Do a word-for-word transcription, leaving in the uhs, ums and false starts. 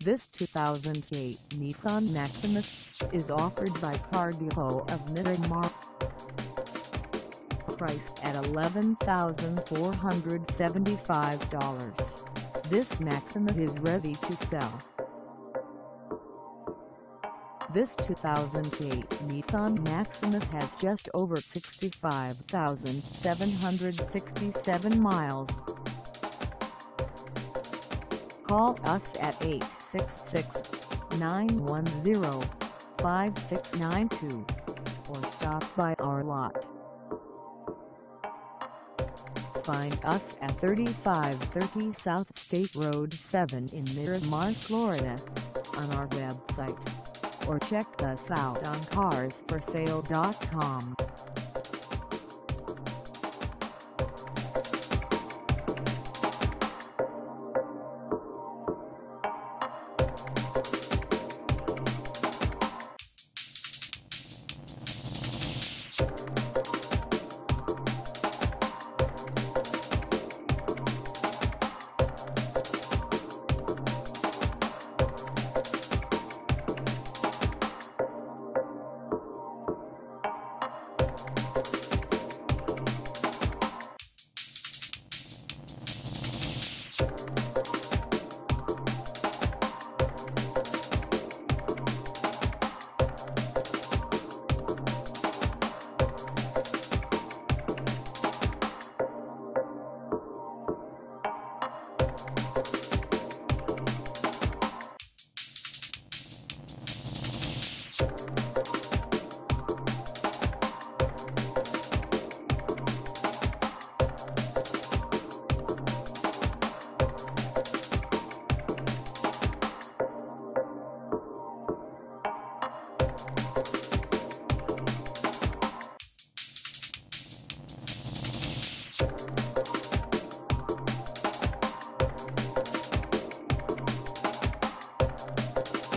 This two thousand eight Nissan Maxima is offered by Car Depot of Miramar. Priced at eleven thousand four hundred seventy-five dollars, this Maxima is ready to sell. This two thousand eight Nissan Maxima has just over sixty-five thousand seven hundred sixty-seven miles. Call us at eight six six, nine one zero, five six nine two or stop by our lot. Find us at thirty-five thirty South State Road seven in Miramar, Florida, on our website, or check us out on cars for sale dot com.